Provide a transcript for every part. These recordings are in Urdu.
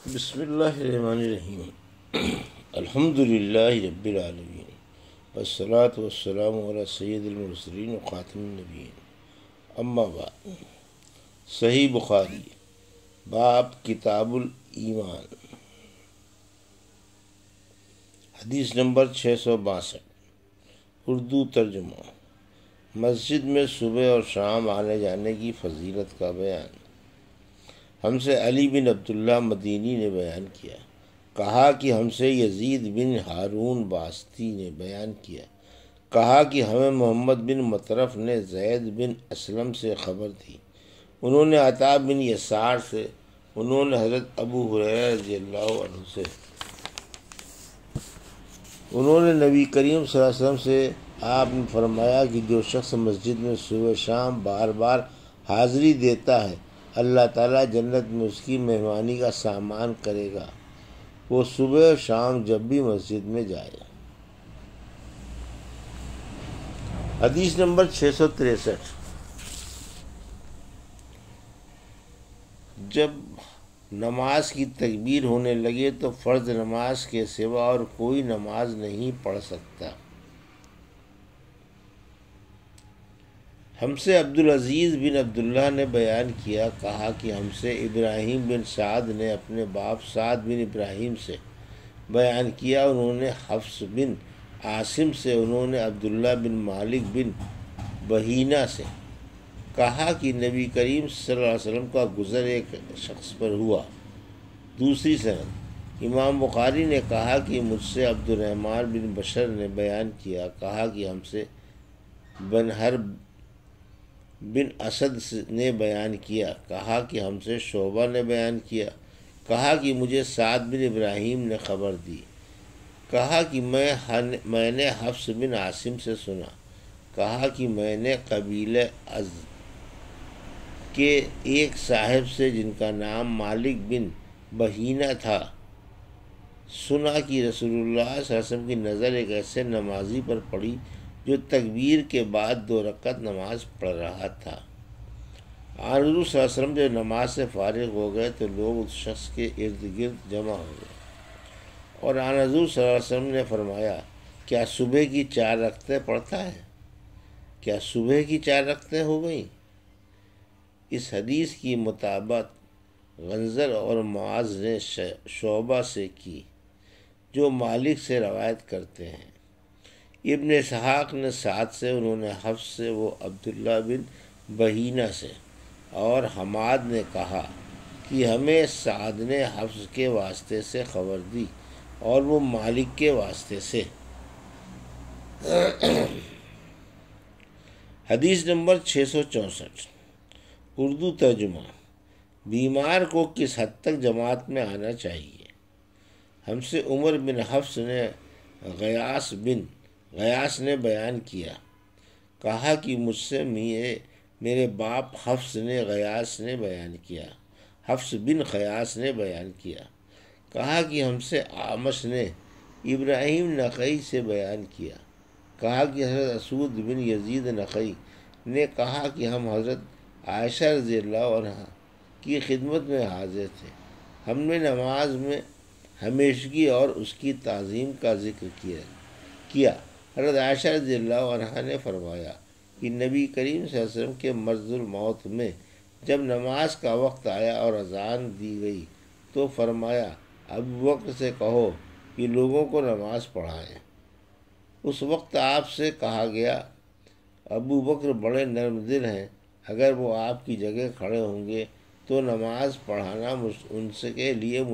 بسم اللہ الرحمن الرحیم الحمد للہ رب العالمین والصلاة والسلام علی سید المرسلین وخاتم النبیین اما بعد۔ صحیح بخاری باب کتاب الایمان، حدیث نمبر 662، اردو ترجمہ۔ مسجد میں صبح اور شام آنے جانے کی فضیلت کا بیان۔ ہم سے علی بن عبداللہ مدینی نے بیان کیا، کہا کہ ہم سے یزید بن ہارون واسطی نے بیان کیا، کہا کہ ہمیں محمد بن مطرف نے زید بن اسلم سے خبر دی، انہوں نے عطا بن یسار سے، انہوں نے حضرت ابو ہریرہ رضی اللہ عنہ سے، انہوں نے نبی کریم صلی اللہ علیہ وسلم سے، آپ نے فرمایا کہ جو شخص مسجد میں صبح شام بار بار حاضری دیتا ہے، اللہ تعالیٰ جنت میں اس کی مہمانی کا سامان کرے گا، وہ صبح و شام جب بھی مسجد میں جائے۔ حدیث نمبر 663۔ جب نماز کی تکبیر ہونے لگے تو فرض نماز کے سوا اور کوئی نماز نہیں پڑھ سکتا۔ ہم سے عبدالعزیز بن عبداللہ نے بیان کیا، کہا کہ ہم سے ابراہیم بن سعد نے اپنے باپ سعد بن ابراہیم سے بیان کیا، انہوں نے حفص بن عاصم سے، انہوں نے عبداللہ بن مالک بن بحینہ سے، کہا کہ نبی کریم صلی اللہ علیہ وسلم کا گزر ایک شخص پر ہوا۔ دوسری سند، امام بخاری نے کہا کہ مجھ سے عبد الرحمن بن بشر نے بیان کیا، کہا کہ ہم سے بنہر بن اسد نے بیان کیا، کہا کہ ہم سے شعبہ نے بیان کیا، کہا کہ مجھے سعد بن ابراہیم نے خبر دی، کہا کہ میں نے حفص بن عاصم سے سنا، کہا کہ میں نے قبیلہ از کے ایک صاحب سے جن کا نام مالک بن بحینہ تھا سنا کہ رسول اللہ صلی اللہ علیہ وسلم کی نظر ایک ایسے نمازی پر پڑی جو تکبیر کے بعد 2 رکعت نماز پڑھ رہا تھا۔ آن حضور صلی اللہ علیہ وسلم جب نماز سے فارغ ہو گئے تو لوگ اس شخص کے ارد گرد جمع ہو گئے، اور آن حضور صلی اللہ علیہ وسلم نے فرمایا، کیا صبح کی 4 رکعتیں پڑھتا ہے؟ کیا صبح کی 4 رکعتیں ہو گئیں؟ اس حدیث کی مطابقت غنزر اور معاذ نے شعبہ سے کی، جو مالک سے روایت کرتے ہیں۔ ابن اسحاق نے سعد سے، انہوں نے حفص سے، وہ عبداللہ بن بحینہ سے، اور حماد نے کہا کہ ہمیں سعد نے حفص کے واسطے سے خبر دی اور وہ مالک کے واسطے سے۔ حدیث نمبر 664، اردو ترجمہ۔ بیمار کو کس حد تک جماعت میں آنا چاہیے؟ ہم سے عمر بن حفص نے غیاث نے بیان کیا، کہا کہ مجھ سے میرے باپ حفص نے غیاث نے بیان کیا، حفص بن غیاث نے بیان کیا، کہا کہ ہم سے اعمش نے ابراہیم نخعی سے بیان کیا، کہا کہ حضرت اسود بن یزید نخعی نے کہا کہ ہم حضرت عائشہ رضی اللہ عنہ کی خدمت میں حاضر تھے، ہم نے نماز میں ہمیشگی اور اس کی تعظیم کا ذکر کیا۔ حضرت عائشہ رضی اللہ عنہ نے فرمایا کہ نبی کریم صلی اللہ علیہ وسلم کے مرض الموت میں جب نماز کا وقت آیا اور اذان دی گئی تو فرمایا، ابو بکر سے کہو کہ لوگوں کو نماز پڑھائیں۔ اس وقت آپ سے کہا گیا، ابو بکر بڑے نرم دل ہیں، اگر وہ آپ کی جگہ کھڑے ہوں گے تو نماز پڑھانا ان کے لیے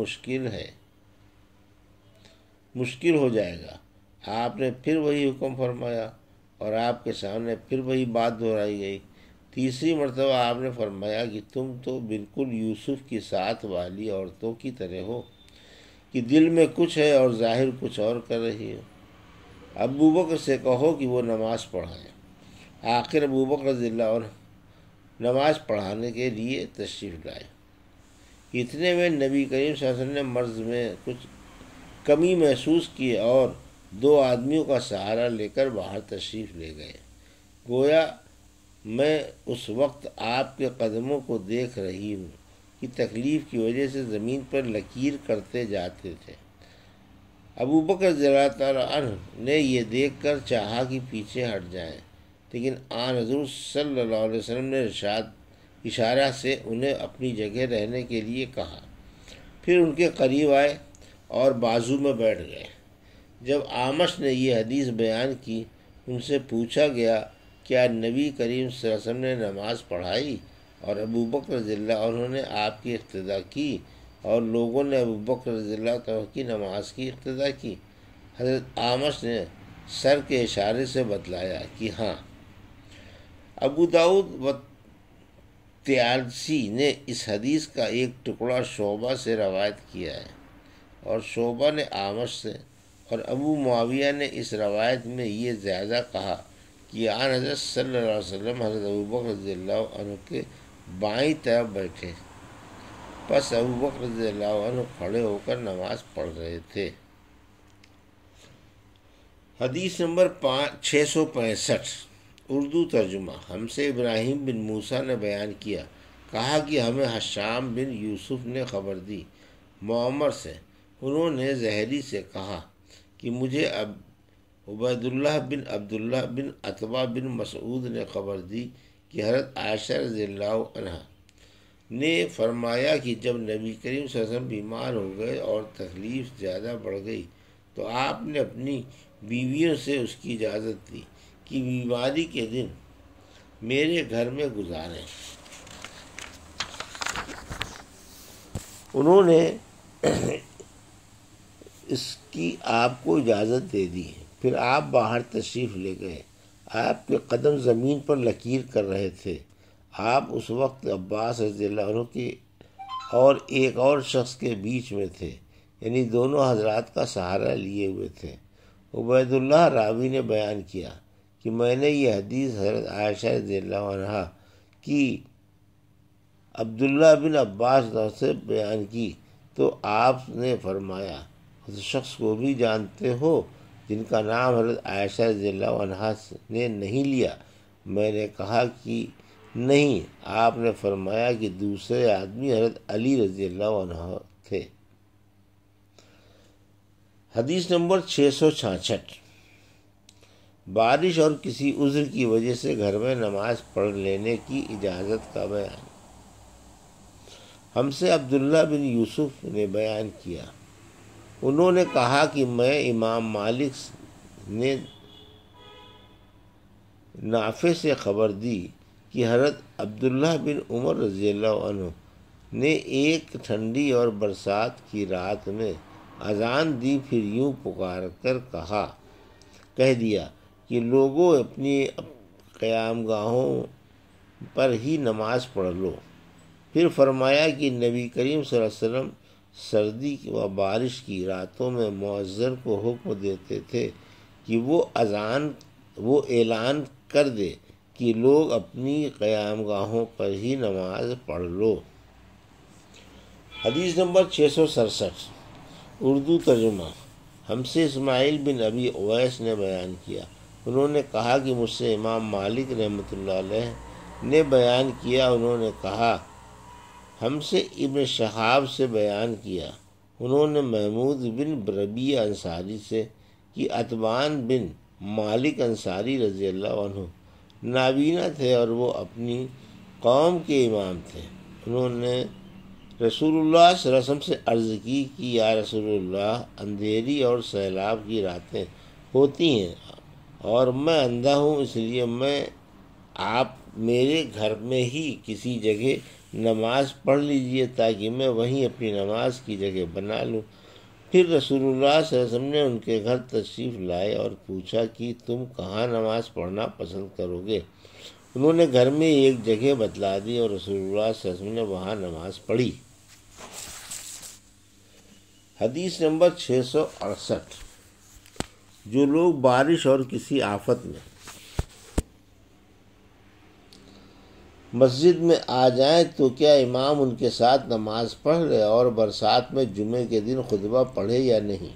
مشکل ہو جائے گا۔ آپ نے پھر وہی حکم فرمایا اور آپ کے سامنے پھر وہی بات دہرائی گئی۔ تیسری مرتبہ آپ نے فرمایا کہ تم تو بالکل یوسف کی ساتھ والی عورتوں کی طرح ہو کہ دل میں کچھ ہے اور ظاہر کچھ اور کر رہی ہو۔ ابو بکر سے کہو کہ وہ نماز پڑھائیں۔ آخر ابو بکر رضی اللہ عنہ نماز پڑھانے کے لیے تشریف لائے۔ اتنے میں نبی کریم صلی اللہ علیہ وسلم نے مرض میں کچھ کمی محسوس کی اور 2 آدمیوں کا سہارا لے کر باہر تشریف لے گئے۔ گویا میں اس وقت آپ کے قدموں کو دیکھ رہی ہوں کی تکلیف کی وجہ سے زمین پر لکیر کرتے جاتے تھے۔ ابو بکر رضی اللہ تعالیٰ عنہ نے یہ دیکھ کر چاہا کہ پیچھے ہٹ جائیں، لیکن آن حضور صلی اللہ علیہ وسلم نے اشارہ سے انہیں اپنی جگہ رہنے کے لیے کہا، پھر ان کے قریب آئے اور بازو میں بیٹھ گئے۔ جب اعمش نے یہ حدیث بیان کی، ان سے پوچھا گیا کیا نبی کریم صلی اللہ علیہ وسلم نے نماز پڑھائی؟ اور ابو بکر رضی اللہ عنہ نے آپ کی اقتداء کی اور لوگوں نے ابو بکر رضی اللہ عنہ کی نماز کی اقتداء کی۔ حضرت اعمش نے سر کے اشارے سے بتلایا کہ ہاں۔ ابو داؤد و طیالسی نے اس حدیث کا ایک ٹکڑا شعبہ سے روایت کیا ہے، اور شعبہ نے اعمش سے، اور ابو معاویہ نے اس روایت میں یہ زیادہ کہا کہ آن حضرت صلی اللہ علیہ وسلم حضرت ابو بکر رضی اللہ عنہ کے بائیں طرف بیٹھے، پس ابو بکر رضی اللہ عنہ کھڑے ہو کر نماز پڑھ رہے تھے۔ حدیث نمبر 665 اردو ترجمہ۔ ہم سے ابراہیم بن موسیٰ نے بیان کیا، کہا کہ ہمیں حشام بن یوسف نے خبر دی معمر سے، انہوں نے زہری سے کہا کہ مجھے عبید اللہ بن عبداللہ بن عتبہ بن مسعود نے خبر دی کہ حضرت عائشہ رضی اللہ عنہ نے فرمایا کہ جب نبی کریم صلی اللہ علیہ وسلم بیمار ہو گئے اور تکلیف زیادہ بڑھ گئی تو آپ نے اپنی بیویوں سے اس کی اجازت دی کہ بیماری کے دن میرے گھر میں گزاریں۔ انہوں نے اس کی آپ کو اجازت دے دی، پھر آپ باہر تشریف لے گئے۔ آپ کے قدم زمین پر لکیر کر رہے تھے۔ آپ اس وقت عباس رضی اللہ عنہ کی اور ایک اور شخص کے بیچ میں تھے، یعنی دونوں حضرات کا سہارا لیے ہوئے تھے۔ عبید اللہ راوی نے بیان کیا کہ میں نے یہ حدیث حضرت عائشہ رضی اللہ عنہ کی عبداللہ بن عباس سے بیان کی تو آپ نے فرمایا اس شخص کو بھی جانتے ہو جن کا نام حضرت عائشہ رضی اللہ عنہ نے نہیں لیا؟ میں نے کہا کہ نہیں۔ آپ نے فرمایا کہ دوسرے آدمی حضرت علی رضی اللہ عنہ تھے۔ حدیث نمبر 666 بارش اور کسی عذر کی وجہ سے گھر میں نماز پڑھ لینے کی اجازت کا بیان۔ ہم سے عبداللہ بن یوسف نے بیان کیا، انہوں نے کہا کہ میں امام مالک نے نافع سے خبر دی کہ حضرت عبداللہ بن عمر رضی اللہ عنہ نے ایک ٹھنڈی اور برسات کی رات میں اذان دی، پھر یوں پکار کر کہہ دیا کہ لوگوں اپنی قیام گاہوں پر ہی نماز پڑھ لو۔ پھر فرمایا کہ نبی کریم صلی اللہ علیہ وسلم سردی و بارش کی راتوں میں مؤذن کو حکم دیتے تھے کہ وہ اعلان کر دے کہ لوگ اپنی قیام گاہوں پر ہی نماز پڑھ لو۔ حدیث نمبر 667 اردو ترجمہ۔ ہم سے اسماعیل بن ابی اویس نے بیان کیا، انہوں نے کہا کہ مجھ سے امام مالک رحمۃ اللہ علیہ نے بیان کیا، انہوں نے کہا ہم سے ابن شہاب سے بیان کیا، انہوں نے محمود بن ربیعہ انصاری سے کہ اتبان بن مالک انصاری رضی اللہ عنہ نابینا تھے اور وہ اپنی قوم کے امام تھے۔ انہوں نے رسول اللہ صلی اللہ علیہ وسلم سے عرض کی کہ یا رسول اللہ، اندھیری اور سیلاب کی راتیں ہوتی ہیں اور میں اندھا ہوں، اس لیے آپ میرے گھر میں ہی کسی جگہ نماز پڑھ لیجئے تاکہ میں وہیں اپنی نماز کی جگہ بنا لوں۔ پھر رسول اللہ صلی اللہ علیہ وسلم نے ان کے گھر تشریف لائے اور پوچھا کہ تم کہاں نماز پڑھنا پسند کرو گے؟ انہوں نے گھر میں ایک جگہ بتلا دی اور رسول اللہ صلی اللہ علیہ وسلم نے وہاں نماز پڑھی۔ حدیث نمبر 668 جو لوگ بارش اور کسی آفت میں مسجد میں آ جائیں تو کیا امام ان کے ساتھ نماز پڑھ لے اور برسات میں جمعے کے دن خطبہ پڑھے یا نہیں؟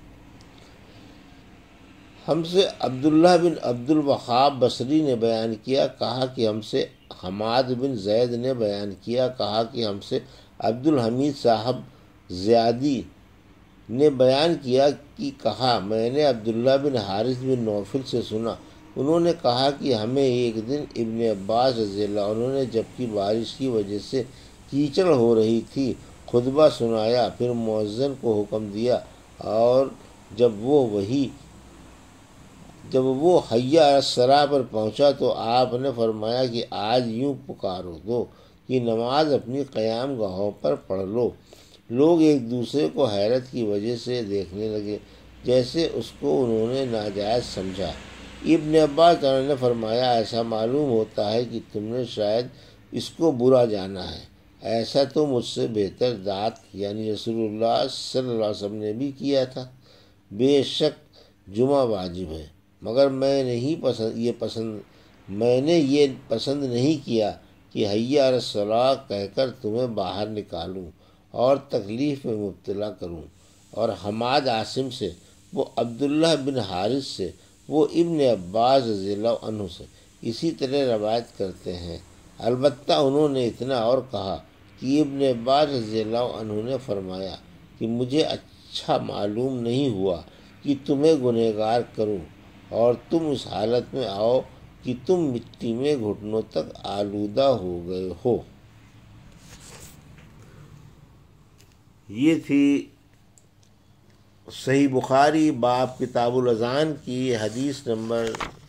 ہم سے عبداللہ بن عبد الوہاب بصری نے بیان کیا، کہا کہ ہم سے حماد بن زید نے بیان کیا، کہا کہ ہم سے عبدالحمید صاحب زیادی نے بیان کیا کہ کہا میں نے عبداللہ بن حارث بن نوفل سے سنا، انہوں نے کہا کہ ہمیں ایک دن ابن عباس رضی اللہ عنہ نے جبکہ بارش کی وجہ سے کیچڑ ہو رہی تھی خطبہ سنایا، پھر مؤذن کو حکم دیا، اور جب وہ حی علی الصلاۃ پر پہنچا تو آپ نے فرمایا کہ آج یوں پکارو دو کہ نماز اپنی قیام گاہوں پر پڑھ لو۔ لوگ ایک دوسرے کو حیرت کی وجہ سے دیکھنے لگے، جیسے اس کو انہوں نے ناجائز سمجھا۔ ابن عباس نے فرمایا ایسا معلوم ہوتا ہے کہ تم نے شاید اس کو برا جانا ہے، ایسا تو مجھ سے بہتر ذات یعنی رسول اللہ صلی اللہ علیہ وسلم نے بھی کیا تھا۔ بے شک جمعہ واجب ہے، مگر میں نے یہ پسند نہیں کیا کہ حی علی الصلاۃ کہہ کر تمہیں باہر نکالوں اور تکلیف میں مبتلا کروں۔ اور حماد عاصم سے، وہ عبداللہ بن حارث سے، وہ ابن عباس رضی اللہ عنہ سے اسی طرح روایت کرتے ہیں۔ البتہ انہوں نے اتنا اور کہا کہ ابن عباس رضی اللہ عنہ نے فرمایا کہ مجھے اچھا معلوم نہیں ہوا کہ تمہیں گنہگار کروں اور تم اس حالت میں آؤ کہ تم مٹی میں گھٹنوں تک آلودہ ہو گئے ہو۔ یہ تھی صحیح بخاری باب کتاب الاذان کی حدیث نمبر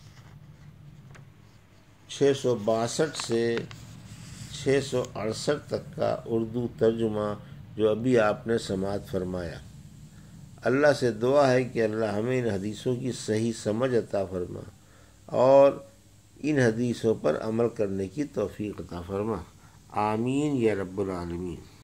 662 سے 668 تک کا اردو ترجمہ جو ابھی آپ نے سماعت فرمایا۔ اللہ سے دعا ہے کہ اللہ ہمیں ان حدیثوں کی صحیح سمجھ عطا فرما اور ان حدیثوں پر عمل کرنے کی توفیق عطا فرما، آمین یا رب العالمین۔